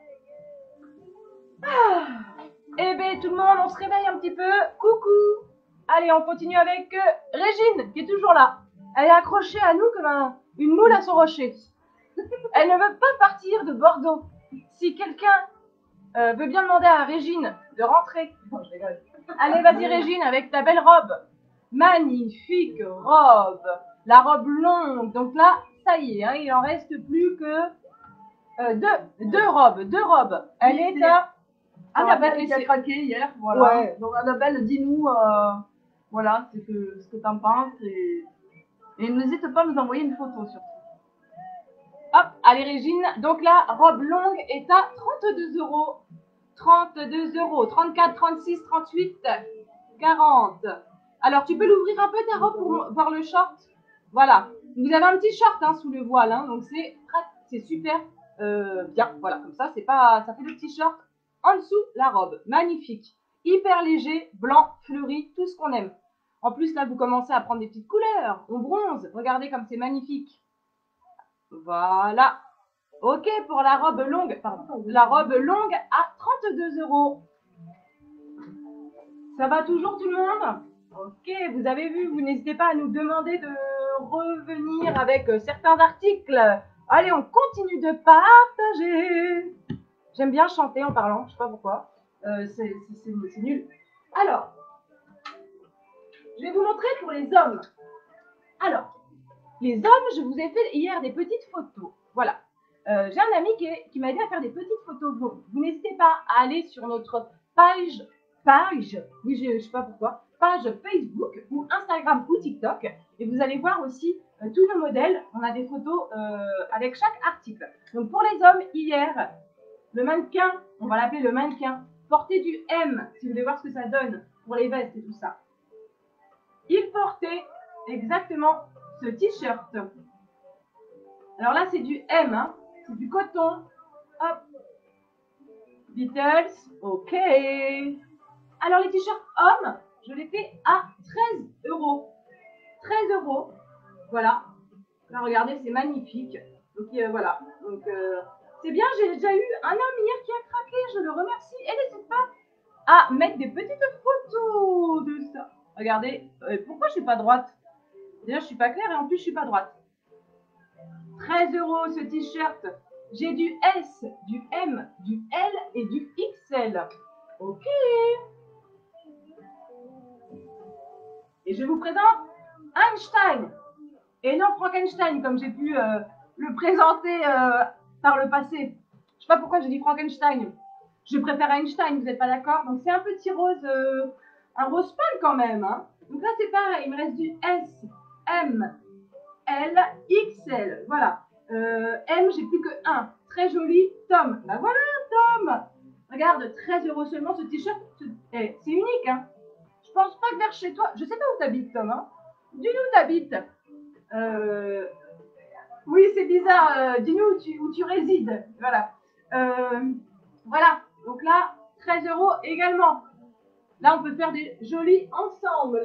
Ah. Eh bien, tout le monde, on se réveille un petit peu. Coucou. Allez, on continue avec euh, Régine, qui est toujours là. Elle est accrochée à nous comme un, une moule à son rocher. Elle ne veut pas partir de Bordeaux. Si quelqu'un euh, veut bien demander à Régine de rentrer. Non, je rigole. Allez, vas-y Régine, avec ta belle robe. Magnifique robe. La robe longue. Donc là, ça y est, hein, il en reste plus que euh, deux, deux robes. Deux robes. Elle est à... Annabelle qui a craqué hier, voilà. Ouais. Donc Annabelle, dis-nous, euh, voilà, ce que, ce que t'en penses et, et n'hésite pas à nous envoyer une photo surtout. Hop, allez Régine. Donc la robe longue est à trente-deux euros. trente-deux euros. trente-quatre, trente-six, trente-huit, quarante. Alors tu peux l'ouvrir un peu ta robe pour voir le short. Voilà. Vous avez un petit short hein, sous le voile, hein, donc c'est c'est super euh, bien. Voilà, comme ça, c'est pas, ça fait le petit short en dessous la robe. Magnifique, hyper léger, blanc, fleuri, tout ce qu'on aime. En plus là, vous commencez à prendre des petites couleurs. On bronze. Regardez comme c'est magnifique. Voilà. Ok pour la robe longue. Pardon, la robe longue à trente-deux euros. Ça va toujours tout le monde? Ok, vous avez vu, vous n'hésitez pas à nous demander de revenir avec certains articles. Allez, on continue de partager. J'aime bien chanter en parlant, je sais pas pourquoi. Euh, c'est nul. Alors, je vais vous montrer pour les hommes. Alors, les hommes, je vous ai fait hier des petites photos. Voilà. Euh, j'ai un ami qui, qui m'a aidé à faire des petites photos. Vous, vous n'hésitez pas à aller sur notre page, page, oui, je ne sais pas pourquoi, page Facebook ou Instagram ou TikTok. Et vous allez voir aussi euh, tous nos modèles. On a des photos euh, avec chaque article. Donc pour les hommes, hier, le mannequin, on va l'appeler le mannequin, portait du M, si vous voulez voir ce que ça donne pour les vestes et tout ça. Il portait exactement ce t-shirt. Alors là, c'est du M, hein. C'est du coton. Hop. Beatles, ok. Alors les t-shirts hommes, je les fais à treize euros. treize euros. Voilà. Là, regardez, c'est magnifique. Donc euh, voilà. Donc euh, c'est bien, j'ai déjà eu un homme hier qui a craqué. Je le remercie. Et n'hésitez pas à mettre des petites photos de ça. Regardez, euh, pourquoi je suis pas droite? Déjà, je suis pas claire et en plus, je suis pas droite. treize euros ce t-shirt. J'ai du S, du M, du L et du X L. Ok. Et je vous présente Einstein. Et non Frankenstein, comme j'ai pu euh, le présenter euh, par le passé. Je sais pas pourquoi j'ai dit Frankenstein. Je préfère Einstein, vous n'êtes pas d'accord? Donc c'est un petit rose, euh, un rose pâle quand même. Hein. Donc là c'est pareil, il me reste du S, M, L, X L. Voilà. Euh, M, j'ai plus que un. Très joli. Tom. Ben voilà, Tom. Regarde, treize euros seulement ce t-shirt. C'est unique, hein. Je pense pas que vers chez toi. Je sais pas où t'habites, Tom. Hein. Dis-nous où t'habites. Euh... Oui, c'est bizarre. Euh, Dis-nous où tu, où tu résides. Voilà. Euh... Voilà. Donc là, treize euros également. Là, on peut faire des jolis ensembles.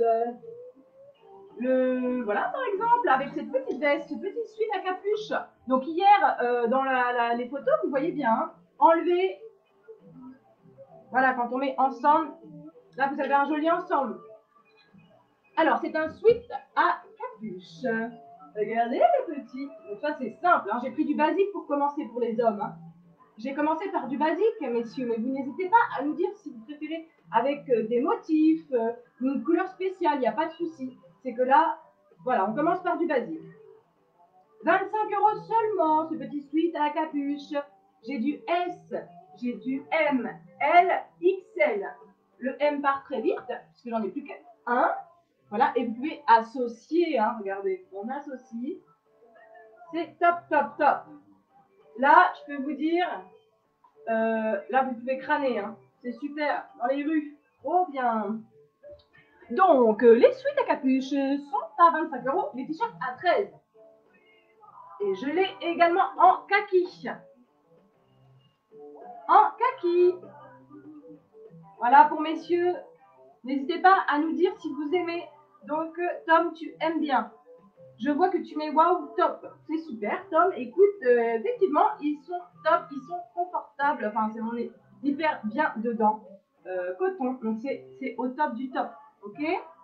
Le, voilà, par exemple, avec cette petite veste, cette petite suite à capuche. Donc hier, euh, dans la, la, les photos, vous voyez bien, hein, enlever, voilà, quand on met ensemble, là, vous avez un joli ensemble. Alors, c'est un sweat à capuche. Regardez, les petits. Donc ça, c'est simple. Hein. J'ai pris du basique pour commencer pour les hommes. Hein. J'ai commencé par du basique, messieurs, mais vous n'hésitez pas à nous dire si vous préférez avec euh, des motifs, euh, une couleur spéciale, il n'y a pas de souci. C'est que là, voilà, on commence par du basique. vingt-cinq euros seulement, ce petit sweat à la capuche. J'ai du S, j'ai du M, L, X L. Le M part très vite, parce que j'en ai plus qu'un. Voilà, et vous pouvez associer, hein, regardez, on associe. C'est top, top, top. Là, je peux vous dire, euh, là, vous pouvez crâner, hein. C'est super, dans les rues, trop bien. Donc, euh, les sweats à capuche sont à vingt-cinq euros, les t-shirts à treize. Et je l'ai également en kaki. En kaki. Voilà pour messieurs. N'hésitez pas à nous dire si vous aimez. Donc, euh, Tom, tu aimes bien. Je vois que tu mets waouh, top. C'est super, Tom. Écoute, euh, effectivement, ils sont top, ils sont confortables. Enfin, c'est on est hyper bien dedans. Euh, coton, donc c'est au top du top. Ok?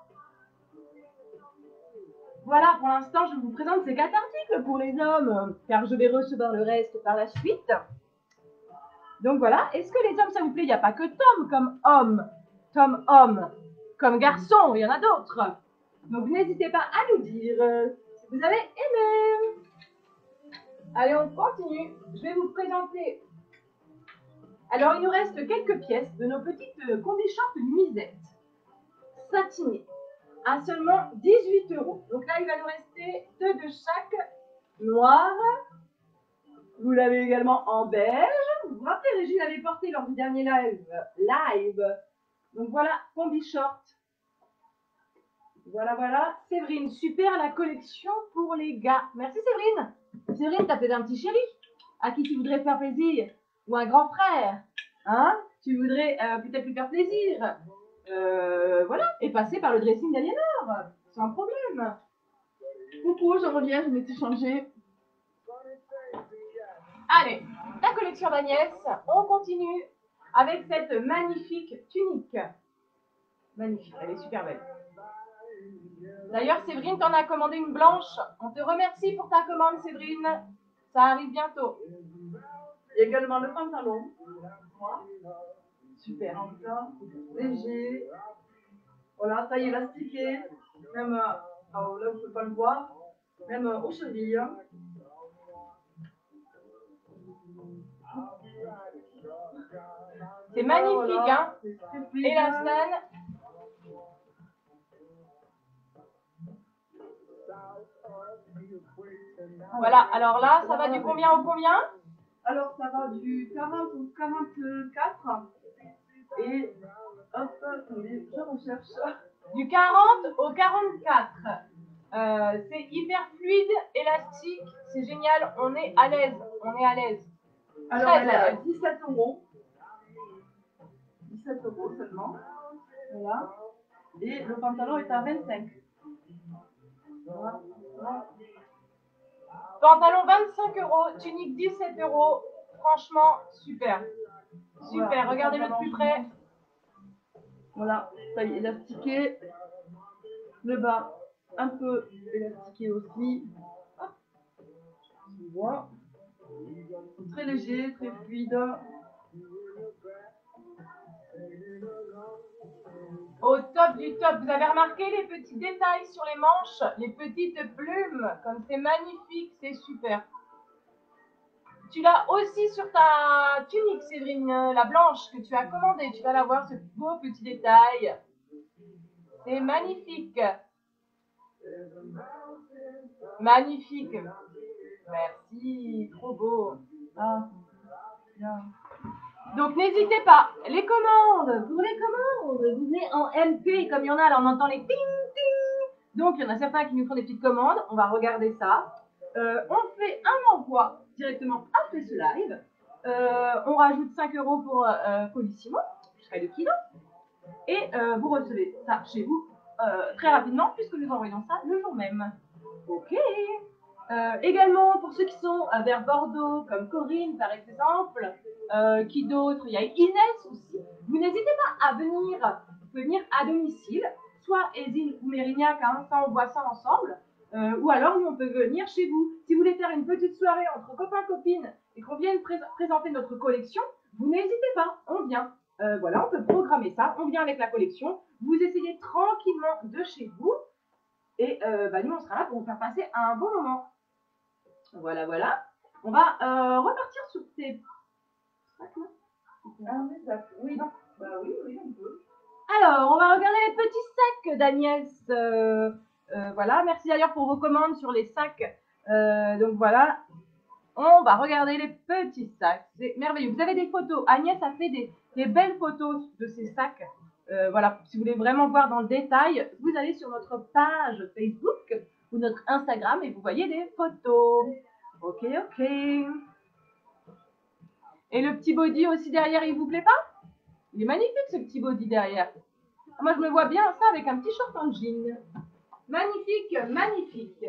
Voilà, pour l'instant, je vous présente ces quatre articles pour les hommes, car je vais recevoir le reste par la suite. Donc voilà, est-ce que les hommes, ça vous plaît? Il n'y a pas que Tom comme homme, Tom homme, comme garçon, il y en a d'autres. Donc n'hésitez pas à nous dire si vous avez aimé. Allez, on continue. Je vais vous présenter. Alors, il nous reste quelques pièces de nos petites combi-shorts nuisettes satinées à seulement dix-huit euros. Donc là, il va nous rester deux de chaque, noir. Vous l'avez également en beige. Vous vous rappelez, Régine avait porté lors du dernier live. live. Donc voilà, combi short. Voilà, voilà. Séverine, super la collection pour les gars. Merci Séverine. Séverine, t'as peut-être un petit chéri à qui tu voudrais faire plaisir. Ou un grand frère. Hein? Tu voudrais euh, peut-être lui faire plaisir. Euh, voilà. Et passer par le dressing d'Aliénor. Sans problème. Coucou, je reviens, je m'étais changée. Allez, la collection d'Agnès, on continue avec cette magnifique tunique. Magnifique, elle est super belle. D'ailleurs, Séverine, t'en as commandé une blanche. On te remercie pour ta commande, Séverine. Ça arrive bientôt. Et également le pantalon. Moi. Super, en ça, léger. Voilà, taille élastiquée. Même, alors là, vous ne pouvez pas le voir, même aux chevilles. C'est magnifique, voilà, hein. Élastane. Voilà, alors là, ça va du combien au combien? Alors, ça va du quarante au quarante-quatre. Et, hop, attendez, je recherche. Du quarante au quarante-quatre. Euh, c'est hyper fluide, élastique, c'est génial, on est à l'aise, on est à l'aise. Alors, elle est à dix-sept euros. dix-sept euros seulement. Voilà. Et le pantalon est à vingt-cinq. Voilà. Pantalon vingt-cinq euros, tunique dix-sept euros. Franchement, super. Super, voilà, regardez-le de plus près. Voilà, taille élastiquée. Le bas, un peu élastiqué aussi. Hop. On voit. Très léger, très fluide. Au top du top, vous avez remarqué les petits détails sur les manches, les petites plumes, comme c'est magnifique, c'est super. Tu l'as aussi sur ta tunique, Séverine, la blanche que tu as commandée. Tu vas la voir, ce beau petit détail. C'est magnifique. Magnifique. Merci, trop beau. Ah, bien. Donc n'hésitez pas, les commandes, pour les commandes, vous venez en M P, comme il y en a, là on entend les ting ting. Donc il y en a certains qui nous font des petites commandes, on va regarder ça. Euh, on fait un envoi directement après ce live. Euh, on rajoute cinq euros pour euh, Colissimo, jusqu'à deux kilos. Et euh, vous recevez ça chez vous euh, très rapidement, puisque nous envoyons ça le jour même. Ok. Euh, également, pour ceux qui sont euh, vers Bordeaux, comme Corinne par exemple, euh, qui d'autre, il y a Inès aussi, vous n'hésitez pas à venir, vous pouvez venir à domicile, soit Ézine ou Mérignac, hein, ça on voit ça ensemble, euh, ou alors nous on peut venir chez vous. Si vous voulez faire une petite soirée entre copains-copines et qu'on vienne pré présenter notre collection, vous n'hésitez pas, on vient. Euh, voilà, on peut programmer ça, on vient avec la collection, vous essayez tranquillement de chez vous, et euh, bah, nous on sera là pour vous faire passer un bon moment. Voilà, voilà. On va euh, repartir sur ces sacs là. Ah oui, oui, non. Bah oui, oui, on peut. Alors, on va regarder les petits sacs d'Agnès. Euh, euh, voilà, merci d'ailleurs pour vos commandes sur les sacs. Euh, donc voilà, on va regarder les petits sacs. C'est merveilleux. Vous avez des photos. Agnès a fait des, des belles photos de ces sacs. Euh, voilà, si vous voulez vraiment voir dans le détail, vous allez sur notre page Facebook ou notre Instagram et vous voyez des photos. Ok, ok. Et le petit body aussi derrière, il vous plaît pas? Il est magnifique ce petit body derrière. Moi, je me vois bien ça avec un petit short en jean. Magnifique, magnifique.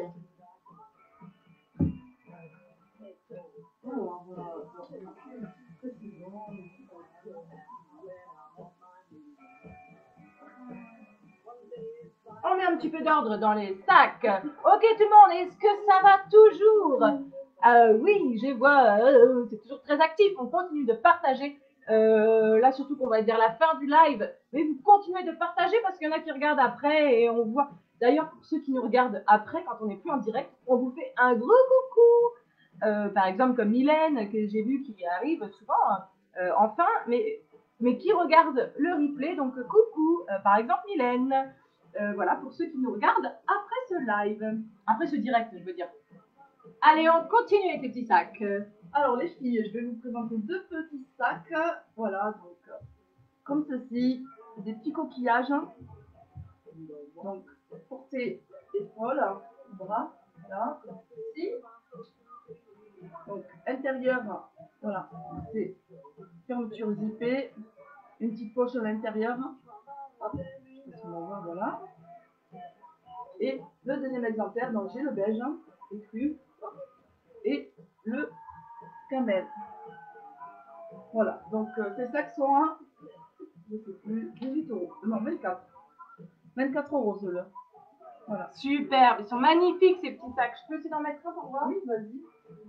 On met un petit peu d'ordre dans les sacs. Ok tout le monde, est-ce que ça va toujours? euh, Oui, je vois, euh, c'est toujours très actif. On continue de partager. Euh, là, surtout qu'on va être vers la fin du live. Mais vous continuez de partager parce qu'il y en a qui regardent après et on voit. D'ailleurs, pour ceux qui nous regardent après, quand on n'est plus en direct, on vous fait un gros coucou. Euh, par exemple, comme Mylène, que j'ai vu qui arrive souvent, euh, enfin, mais, mais qui regarde le replay. Donc, coucou, euh, par exemple, Mylène. Euh, voilà, pour ceux qui nous regardent après ce live, après ce direct, je veux dire. Allez, on continue avec les petits sacs. Alors les filles, je vais vous présenter deux petits sacs. Voilà, donc comme ceci, des petits coquillages. Donc portée épaule, bras, là, ici. Donc intérieur, voilà, c'est fermeture zippée, une petite poche à l'intérieur. Hop, je sais pas si on voit, voilà. Et le deuxième exemplaire, donc j'ai le beige, écru, et le camel. Voilà, donc euh, ces sacs sont à, je sais plus, dix-huit euros, non vingt-quatre. vingt-quatre euros ceux-là. Voilà. Superbe, ils sont magnifiques ces petits sacs. Je peux aussi en mettre un pour voir? Oui, vas-y.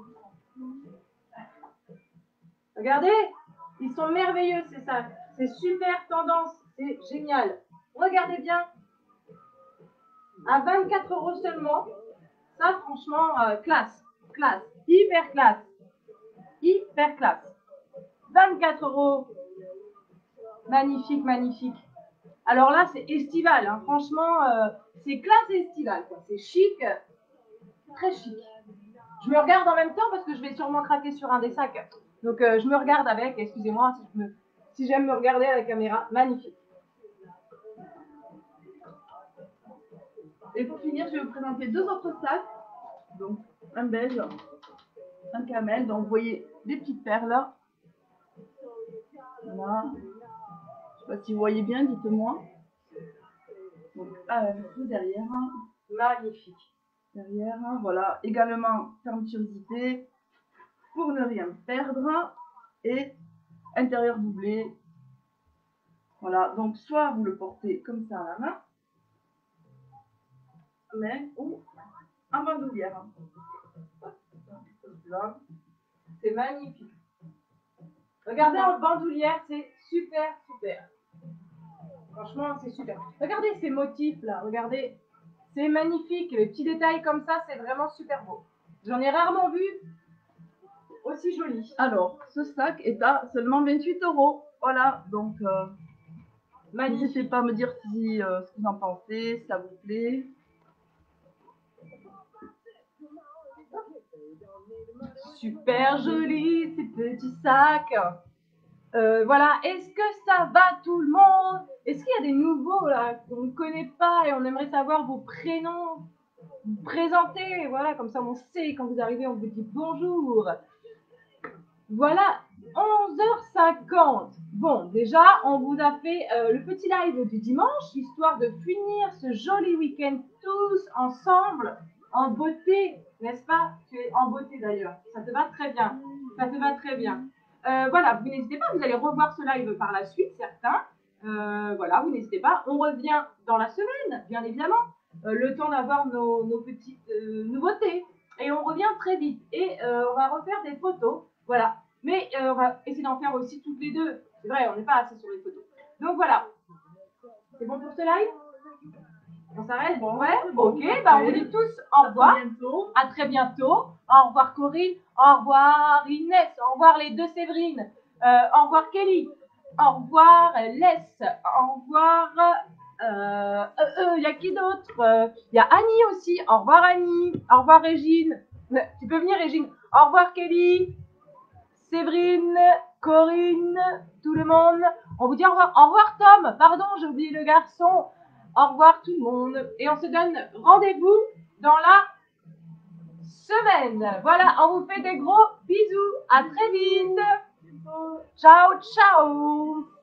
Regardez, ils sont merveilleux ces sacs. C'est super tendance, c'est génial. Regardez bien. À vingt-quatre euros seulement. Ça, franchement, euh, classe, classe, hyper classe, hyper classe. vingt-quatre euros. Magnifique, magnifique. Alors là, c'est estival, hein. Franchement, euh, c'est classe estival, quoi. C'est chic, très chic. Je me regarde en même temps parce que je vais sûrement craquer sur un des sacs. Donc, euh, je me regarde avec, excusez-moi si, me, si j'aime me regarder à la caméra. Magnifique. Et pour finir, je vais vous présenter deux autres sacs. Donc, un beige, un camel. Donc, vous voyez des petites perles. Voilà. Je ne sais pas si vous voyez bien, dites-moi. Donc, ah, derrière. Magnifique. Derrière, voilà. Également, fermeture zippée pour ne rien perdre. Et intérieur doublé. Voilà. Donc, soit vous le portez comme ça à la main, mais ou en bandoulière. C'est magnifique. Regardez en bandoulière, c'est super, super. Franchement, c'est super. Regardez ces motifs là, regardez. C'est magnifique. Les petits détails comme ça, c'est vraiment super beau. J'en ai rarement vu aussi joli. Alors, ce sac est à seulement vingt-huit euros. Voilà, donc euh, n'hésitez pas à me dire si, euh, ce que vous en pensez, si ça vous plaît. Super joli ces petits sacs. Euh, voilà, est-ce que ça va tout le monde? Est-ce qu'il y a des nouveaux là qu'on ne connaît pas et on aimerait savoir vos prénoms, vous présenter, voilà, comme ça on sait quand vous arrivez, on vous dit bonjour. Voilà, onze heures cinquante. Bon, déjà, on vous a fait euh, le petit live du dimanche, histoire de finir ce joli week-end tous ensemble, en beauté, n'est-ce pas? Tu es en beauté d'ailleurs, ça te va très bien, ça te va très bien. Euh, voilà, vous n'hésitez pas, vous allez revoir ce live par la suite, certains. Euh, voilà, vous n'hésitez pas, on revient dans la semaine, bien évidemment, euh, le temps d'avoir nos, nos petites euh, nouveautés. Et on revient très vite, et euh, on va refaire des photos, voilà. Mais euh, on va essayer d'en faire aussi toutes les deux. C'est vrai, on n'est pas assez sur les photos. Donc voilà. C'est bon pour ce live? On s'arrête? Bon, ouais, bon, ok. Bah, on vous dit tous au revoir. À bientôt. À très bientôt. Au revoir Corinne. Au revoir Inès. Au revoir les deux Séverine. Euh, au revoir Kelly. Au revoir Les. Au revoir. Il euh, euh, euh, y a qui d'autre? Il euh, y a Annie aussi. Au revoir Annie. Au revoir Régine. Tu peux venir Régine. Au revoir Kelly. Séverine, Corinne, tout le monde. On vous dit au revoir. Au revoir Tom. Pardon, j'ai oublié le garçon. Au revoir tout le monde. Et on se donne rendez-vous dans la semaine. Voilà, on vous fait des gros bisous. À très vite. Ciao, ciao.